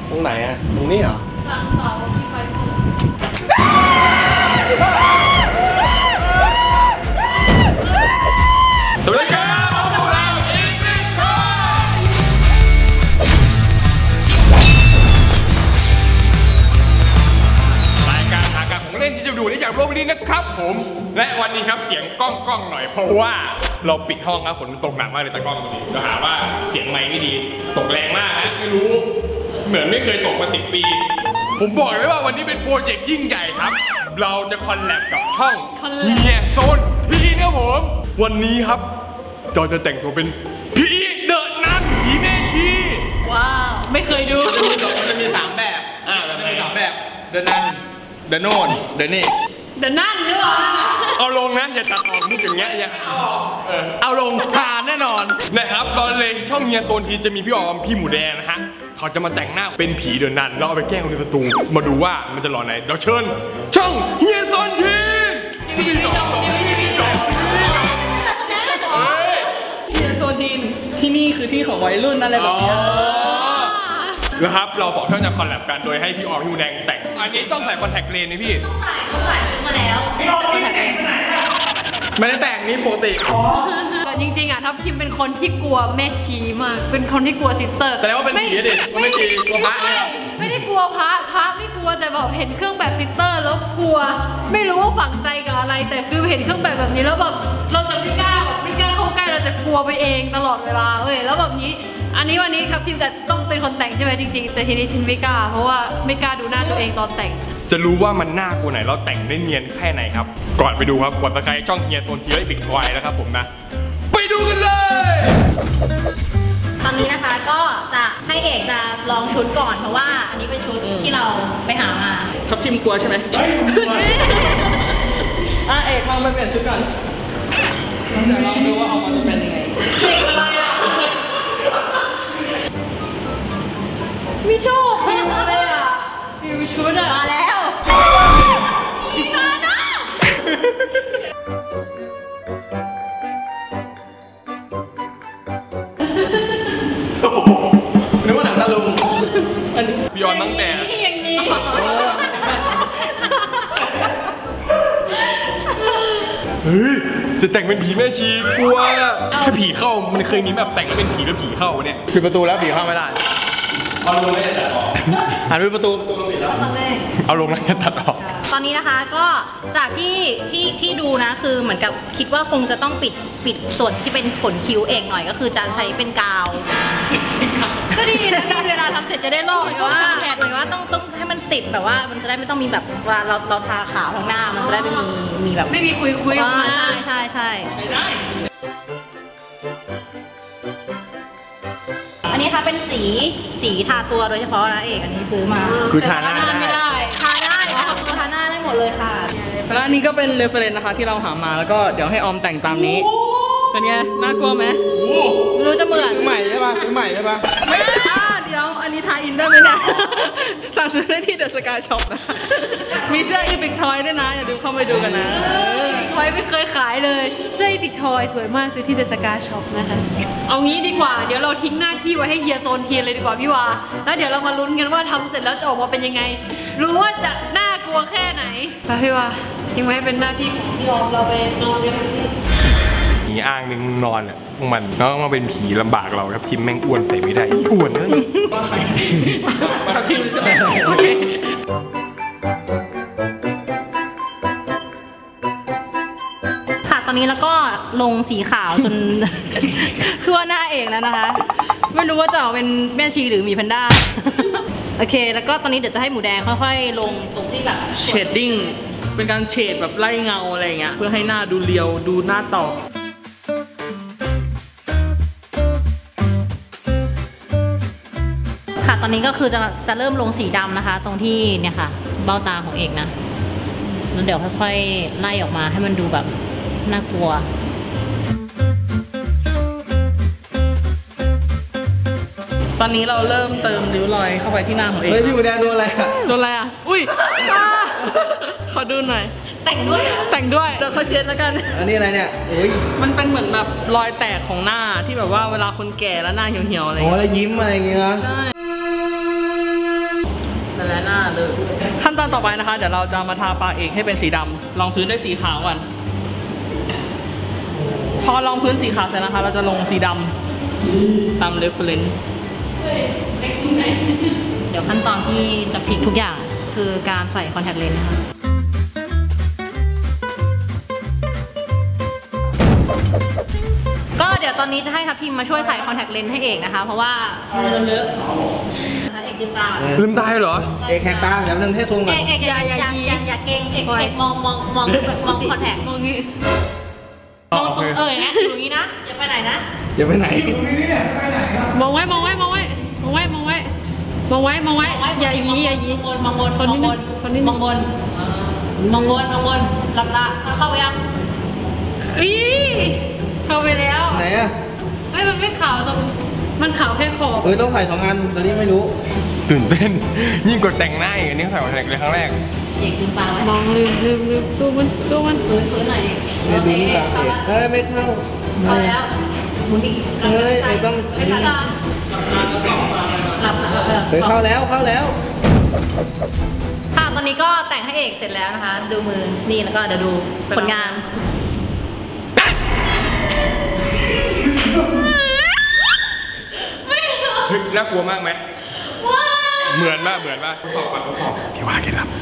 ตรงไหนอะตรงนี้เหรอหลังเสาที่ไฟสวัสดีครับพวกเราอีกหนึ่งคนรายการหาการของเล่นที่จะดูได้จากโลกนี้นะครับผมและวันนี้ครับเสียงกล้องหน่อยเพราะว่าเราปิดห้องครับฝนตกหนักมากเลยตะกล้องตรงนี้ก็หาว่าเสียงไมค์ไม่ดีตกแรงมากนะไม่รู้เหมือนไม่เคยตกมา10 ปีผมบอกเลยว่าวันนี้เป็นโปรเจกต์ยิ่งใหญ่ครับเราจะคอลแลบกับช่องเฮียโซนพีนะผมวันนี้ครับเราจะแต่งตัวเป็นผีเดอะนันผีแม่ชีว้าวไม่เคยดูมันจะมี3 แบบมันจะมี3 แบบเดอะนันเดอะโนนเดอะนี่เดี๋ยวนั่นหรือเปล่าเอาลงนะอย่าตัดออกมุกอย่างเงี้ยเอาลงผ่านแน่นอนนะครับตอนเลยช่องเฮียโซนทีจะมีพี่ออมพี่หมูแดงนะฮะเขาจะมาแต่งหน้าเป็นผีเดือนนั้นแล้วเอาไปแกล้งคนในสตูมาดูว่ามันจะหล่อไหนเดี๋ยวเชิญช่องเฮียโซนทีเฮียโซนทีที่นี่คือที่ของวัยรุ่นอะไรแบบนี้นะครับเรา2 ช่องจะคอลแลบกันโดยให้พี่ออมพี่หมูแดงแต่งอันนี้ต้องใส่คอนแทคเลนส์นะพี่ต้องใส่ซื้อมาแล้วพี่ออมพี่แต่งไม่ได้แต่งนี่ปกติแต่จริงๆทัพทิมเป็นคนที่กลัวแม่ชีมากเป็นคนที่กลัวซิสเตอร์แต่ว่าเป็นผีดิก็ไม่ชีกลัวพระไม่ได้กลัวพระไม่กลัวแต่แบบเห็นเครื่องแบบซิสเตอร์แล้วกลัวไม่รู้ว่าฝังใจกับอะไรแต่คือเห็นเครื่องแบบนี้แล้วแบบเราจะไม่กล้าเข้าใกล้เราจะกลัวไปเองตลอดเวลาเลยแล้วแบบนี้วันนี้ครับทีมแต่ต้องเป็นคนแต่งใช่ไหมจริงๆแต่ทีนี้ทีมไม่กล้าเพราะว่าไม่กล้าดูหน้าตัวเองตอนแต่งจะรู้ว่ามันน่ากลัวไหนเราแต่งได้เนียนแค่ไหนครับก่อนไปดูครับกดสกายช่องเฮียโซนทีไว้บิ๊กทอยนะครับผมนะไปดูกันเลยตอนนี้นะคะก็จะให้เอกจะลองชุดก่อนเพราะว่าอันนี้เป็นชุดที่เราไปหามาทับทิมกลัวใช่ไหมเอกลองไปเปลี่ยนชุดก่อนเดี๋ยวลองดูว่าออกมาจะเป็นยังไงไม่ชอบฟิวเลยฟิวชุดมาแล้วมานะนึกว่าหนังตะลุงพี่ออนตั้งแต่อย่างนี้เฮ้ยจะแต่งเป็นผีแม่ชีกลัวถ้าผีเข้ามันเคยมีแบบแต่งเป็นผีแล้วผีเข้าเนี่ยปิดประตูแล้วผีเข้าไม่ได้เอาลงไม่ได้ตัดออกหันไปประตูเราปิดแล้วเอาลงแล้วตัดออกตอนนี้นะคะก็จากที่ดูนะคือเหมือนกับคิดว่าคงจะต้องปิดส่วนที่เป็นขนคิ้วเอกหน่อยก็คือจะใช้เป็นกาวก็ดีนะเวลาทำเสร็จจะได้ลอกแต่ว่าต้องให้มันติดแบบว่ามันจะได้ไม่ต้องมีแบบว่าเราทาขาวข้างหน้ามันจะได้ไม่มีแบบไม่มีคุยใช่อันนี้ค่ะเป็นสีทาตัวโดยเฉพาะนะเอกอันนี้ซื้อมาคือทาหน้าไม่ได้ทาหน้าได้หมดเลยค่ะแล้วอันนี้ก็เป็นเรฟเฟรนซ์นะคะที่เราหามาแล้วก็เดี๋ยวให้ออมแต่งตามนี้เป็นไงน่ากลัวไหมไม่รู้จะเหมือนใหม่ใช่ป่ะใหม่ใช่ป่ะไม่เดี๋ยวอันนี้ทาอินได้ไหมเนี่ยสั่งซื้อได้ที่เดอะสกายช็อปนะมีเสื้ออีพิกทอยด้วยนะอย่าดูเข้าไปดูกันนะทอยไม่เคยขายเลยเสื้ออีพิกทอยสวยมากซื้อที่เดอะสกายช็อปนะคะเอางี้ดีกว่าเดี๋ยวเราทิ้งหน้าที่ไว้ให้เฮียโซนเทียนเลยดีกว่าพี่วาแล้วเดี๋ยวเรามาลุ้นกันว่าทำเสร็จแล้วจะออกมาเป็นยังไงรู้ว่าจะน่ากลัวแค่ไหนไปพี่วาทิ้งไว้เป็นหน้าที่ของพี่ออมเราไปนอนกันผีอ้างนึงนอนพวกมันแล้วมาเป็นผีลำบากเราครับทีมแม่งอ้วนใส่ไม่ได้อ้วนเลยมาทีมใช่ไหมโอเคค่ะตอนนี้แล้วก็ลงสีขาวจนทั่วหน้าเอกแล้วนะคะไม่รู้ว่าจะออกเป็นแม่ชีหรือหมีแพนด้าโอเคแล้วก็ตอนนี้เดี๋ยวจะให้หมูแดงค่อยๆลงตรงที่แบบเชดดิ้งเป็นการเฉดแบบไล่เงาอะไรเงี้ยเพื่อให้หน้าดูเรียวดูหน้าต่อค่ะตอนนี้ก็คือจะเริ่มลงสีดำนะคะตรงที่เนี่ยค่ะเบ้าตาของเอกนะแล้วเดี๋ยวค่อยๆไล่ออกมาให้มันดูแบบน่ากลัวตอนนี้เราเริ่มเติมริ้วรอยเข้าไปที่หน้าของเอกเฮ้ยพี่หมูแดงโดนอะไรโดนอะไรอ่ะอุ้ยขอดูหน่อยแต่งด้วยเดี๋ยวเขาเช็ดแล้วกันอันนี้อะไรเนี่ยอุ้ยมันเป็นเหมือนแบบรอยแตกของหน้าที่แบบว่าเวลาคนแก่แล้วหน้าเหี่ยวๆอะไรอ๋อแล้วยิ้มอะไรอย่างเงี้ยใช่ตอนต่อไปนะคะเดี๋ยวเราจะมาทาปากเอกให้เป็นสีดำรองพื้นด้วยสีขาวก่อนพอรองพื้นสีขาวเสร็จนะคะเราจะลงสีดำตาม reference เดี๋ยวขั้นตอนที่จะพลิกทุกอย่างคือการใส่คอนแทคเลนส์นะคะก็เดี๋ยวตอนนี้จะให้ทัพทีมมาช่วยใส่คอนแทคเลนส์ให้เอกนะคะเพราะว่ามือเราเลอะนะคะเอกลืมตาลืมตาเหรอเอกแขกตาเดี๋ยวนึงให้ทรงก่อนเอกอย่าเก่งเอกมองคอนแทคมองงี้มองตรงอย่างเงี้ยอยู่อย่างงี้นะอย่าไปไหนนะอย่าไปไหนมองไว้อย่ายีมองบนหลับตาเข้าไปยังอีเข้าไปแล้วไหนอ่ะไม่มันไม่ขาวตรงมันขาวแค่ขอบต้องใส่2 อันตอนนี้ไม่รู้ตื่นเต้นยิ่งกว่าแต่งหน้าอีกอันนี้ใส่คอนแทคเลยครั้งแรกเอกลืมตาไว้มองลืมดูมันฟื้นหน่อยไม่ดูนี่ตาเอกเฮ้ยไม่เข้าเข้าแล้วหมุนอีกเฮ้ยเอกต้องไม่ทันหลับตาเฮ้ยเข้าแล้วค่ะตอนนี้ก็แต่งให้เอกเสร็จแล้วนะคะ ดูมือนี่แล้วก็เดี๋ยวดูผลงานเฮ้ยน่ากลัวมากไหมเหมือนป่ะทดสอบพี่ว่าเคล็ดลับ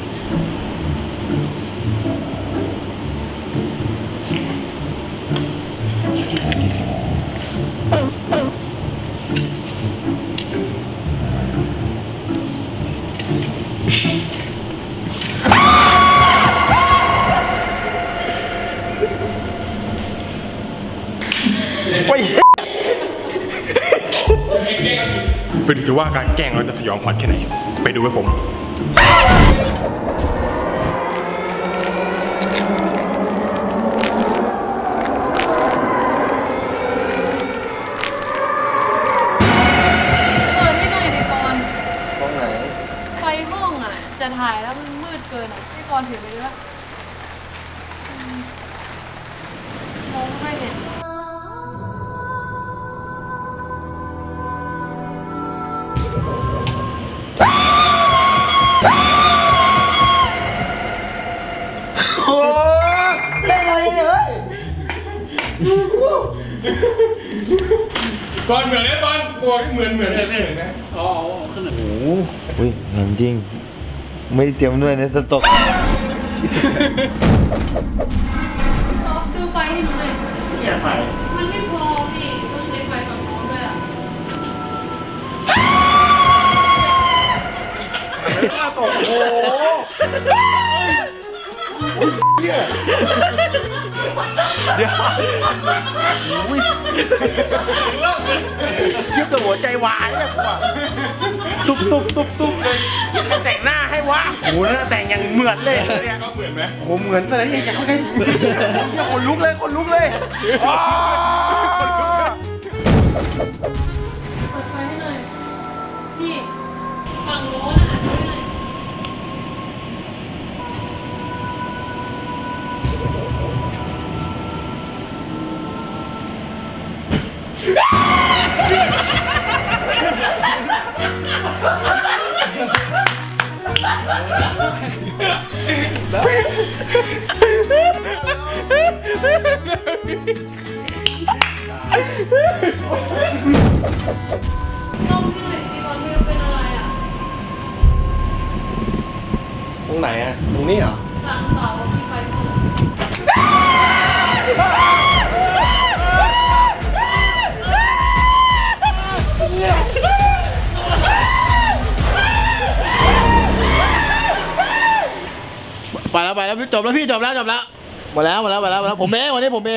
เป็นถือว่าการแกล้งเราจะสยองขวัญแค่ไหนไปดูกับผมเปิดให้หน่อยดิปอนตรงไหนไฟห้องอ่ะจะถ่ายแล้วมันมืดเกินอ่ะพี่ปอนถือไปด้วยมองไม่เห็นโอ้ได้เลยเลยบอลเหมือนไหมบอลกลัวเหมือนไหมอ๋อขึ้นเลยโอ้โหอุ้ยงามจริง ไม่ได้เตรียมด้วยนะสต๊อกดูไฟให้หนูหน่อยเนี่ยไฟมันไม่พอพี่ต้องใช้ไฟฝั่งโน้นด้วยอ่ะโอ้โหคิดตัวหัวใจวายเนี่ยกว่าตุ๊บเลยแต่งหน้าให้วะโอ้โหน่าแต่งอย่างเหมือนเลยเนี่ยก็เหมือนไหมโอ้เหมือนอะไรอย่างเงี้ยคนลุกเลยเปิดไฟให้หน่อยพี่ฝั่งโน้นอ่ะดูหน่อย ต้องพี่หน่อยพี่บอลไม่รู้เป็นอะไรอ่ะตรงไหนอ่ะตรงนี้เหรอหลังเสาที่ไฟเปิดไปแล้วจบแล้วพี่จบแล้วหมดแล้วผมเองวันนี้ผมเอง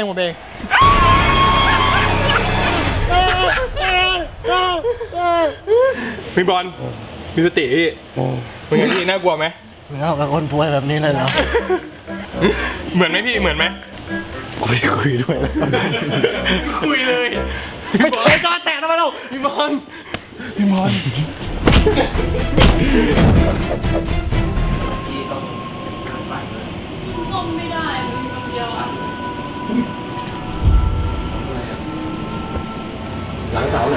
พี่บอลมีสติพี่เป็นไงพี่น่ากลัวไหมเอากับคนป่วยแบบนี้เลยเหรอเหมือนไหมพี่เหมือนไหมคุยด้วยคุยเลยไม่เคยจอแตกทำไมเราพี่บอลซ่อมไม่ได้มีคนเดียวอ่ะหลังเสาไหน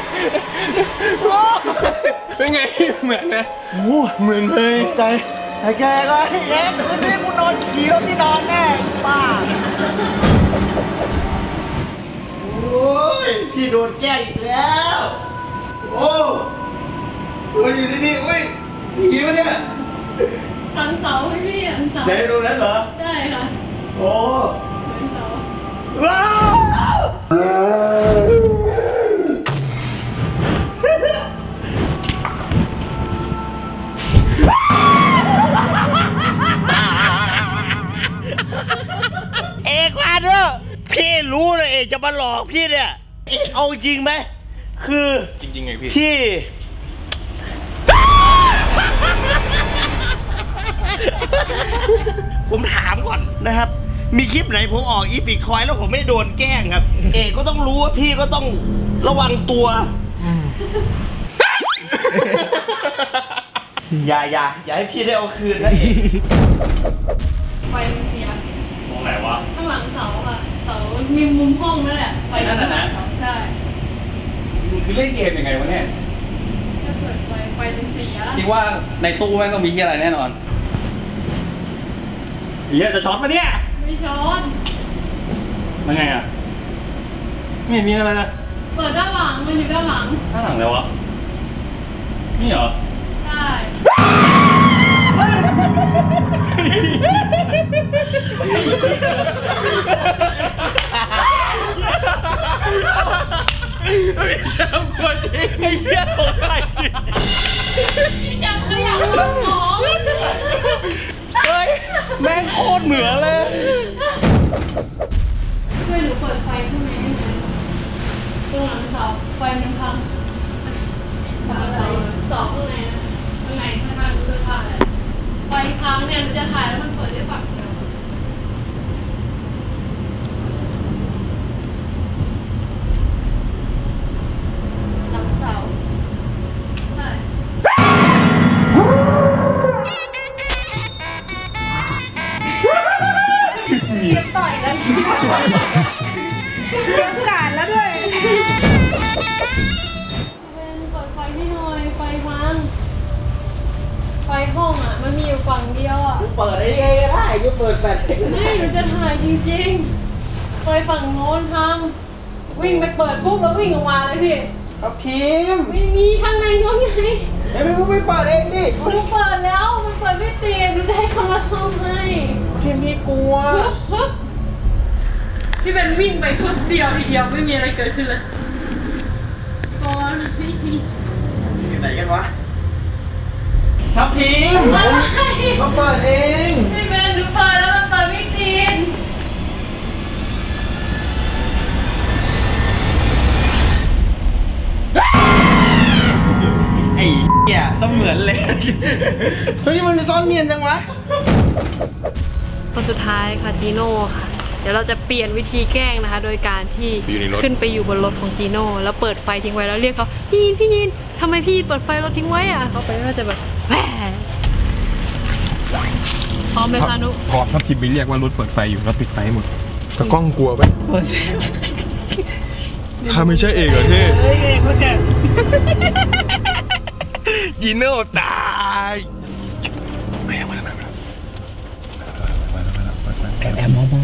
เป็นไงเหมือนนะโอ้เหมือนเลยใจแกก็เอ๊ะคืนนี้กูนอนฉี่แล้วที่นอนแน่ป้าโอ้ยพี่โดนแกล้งอีกแล้วโอ้มาอยู่ที่นี่เฮ้ยผีวะเนี่ยหลังเสาพี่หลังเสาไหนตรงนั้นเหรอใช่ค่ะโอ้หลังเสาว้าวเอกมาเถอะพี่รู้เลยเอกจะมาหลอกพี่เนี่ยเอกเอาจริงไหมคือจริงๆไงพี่พี่ผมถามก่อนนะครับ มีคลิปไหนผมออกอีพิกคอยแล้วผมไม่โดนแกล้งครับ เอกก็ต้องรู้ว่าพี่ก็ต้องระวังตัวอย่าให้พี่ได้เอาคืนนะเอกไฟมันเสียตรงไหนวะข้างหลังเสาอะเสามีมุมห้องนั่นแหละไฟนั่นน่ะนะใช่มึงคือเล่นเกมยังไงวะเนี่ยถ้าเกิดไฟมันเสียคิดว่าในตู้แม่งต้องมีที่อะไรแน่นอนเฮียจะช็อตปะเนี่ยไม่ช้อนมันไงอ่ะ ไม่เห็นมีอะไรเลยเปิดด้านหลังมันอยู่ด้านหลังข้างหลังเลยวะ นี่เหรอใช่เฮ้ยแชมป์กลัวจริงไอ้เหี้ยตกใจจริงพี่จังก็อยากรู้ของเฮ้ยแม่งโคตรเหมือนเลยช่วยหนูเปิดไฟข้างในให้หน่อยตรงหลังเสาไฟมันพังเสาข้างในนะข้างในข้างๆเสื้อผ้าเลยไฟพังเนี่ยหนูจะถ่ายแล้วมันเปิดได้ฝั่งเดียวหลังเสาใช่แล้วด้วยเป็นเปิดไฟให้หน่อยไฟพังไฟห้องอ่ะมันมีอยู่ฝั่งเดียวอ่ะเปิดได้ไงก็ได้ยูเปิดแฟลชไม่หนูจะถ่ายจริงๆไฟฝั่งโน้นพังวิ่งไปเปิดปุ๊บแล้ววิ่งออกมาเลยพี่ครับทีมไม่มีข้างในโน้นไงไม่เปิดเองดิหนูเปิดแล้วมันเปิดไม่ติดหนูจะให้เขามาซ่อมให้ทีมพี่กลัวปึ๊บที่เป็นวิ่งไปปึ๊บเดียวทีเดียวไม่มีอะไรเกิดขึ้นเลยก่อนไม่มีอยู่ไหนกันวะครับทีมอะไรมาเปิดเองไม่เป็นหนูเปิดแล้วมันเปิดไม่ติดไอ้เหี้ยเสมือนเลยเฮ้ยมันซ่อนเนียนจังวะคนสุดท้ายค่ะจีโน่ค่ะ เดี๋ยวเราจะเปลี่ยนวิธีแกล้งนะคะ โดยการที่ขึ้นไปอยู่บนรถของจีโน่แล้วเปิดไฟทิ้งไว้แล้วเรียกเขาพี่ยินทำไมพี่เปิดไฟรถทิ้งไว้อ่ะเขาไปก็จะแบบแหวพร้อมเลยค่ะนุพอทับทิมไปเรียกว่ารถเปิดไฟอยู่แล้วปิดไฟหมดตะกล้องกลัวไหมถ้าไม่ใช่เอกเหรอเท่ยินโน่ตายแอบมอง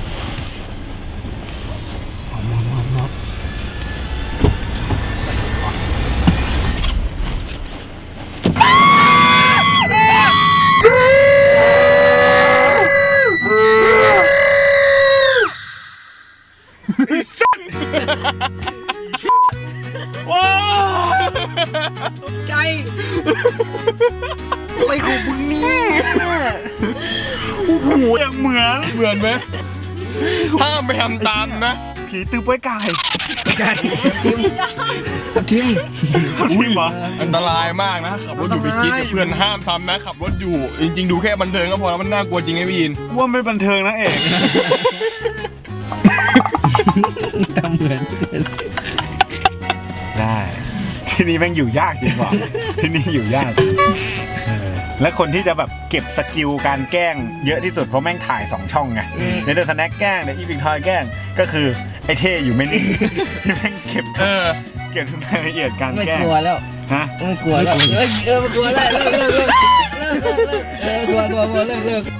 ใจอะไรของมึงเนี่ยโอ้โหอย่างเหมือนไหมห้ามไปทำตามนะผีตื้อป้วยกายทีมเหรออันตรายมากนะขับรถอยู่ไปคิดกับเพื่อนห้ามทำนะขับรถอยู่จริงๆดูแค่บันเทิงก็พอแล้วมันน่ากลัวจริงไงพี่ยินว่าไม่บันเทิงนะเอกทำเหมือนได้ที่นี่แม่งอยู่ยากจริงว่ะที่นี่อยู่ยากและคนที่จะแบบเก็บสกิลการแกล้งเยอะที่สุดเพราะแม่งถ่าย2ช่องไงในเดอะสแน็คแกล้งในอีพิกทอยแกล้งก็คือไอ้เท่อยู่ไม่นิ่งที่แม่งเก็บเก็บทุกรายละเอียดการไม่แกล้งกลัวแล้วฮะไม่กลัวแล้วไม่กลัวแล้วเลิกเลิกเลิกเลิกเลิกเลิกเลิกเลิก